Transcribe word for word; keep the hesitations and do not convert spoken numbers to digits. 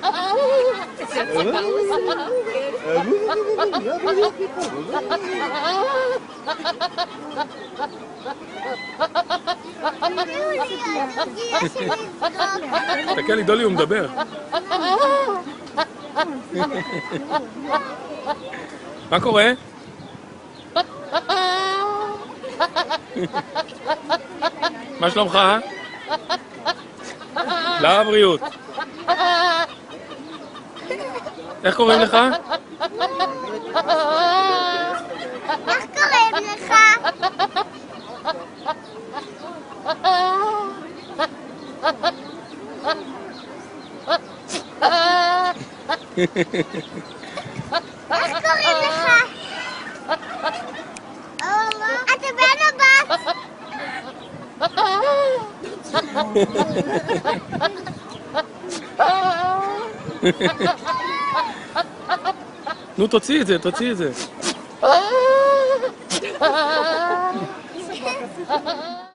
תקן לי, דולי, הוא מדבר. מה קורה? מה שלומך? לבריאות. איך קוראים לך? איך קוראים לך? איך קוראים לך? אתה בן הבת? נו, תוציא את זה, תוציא את זה.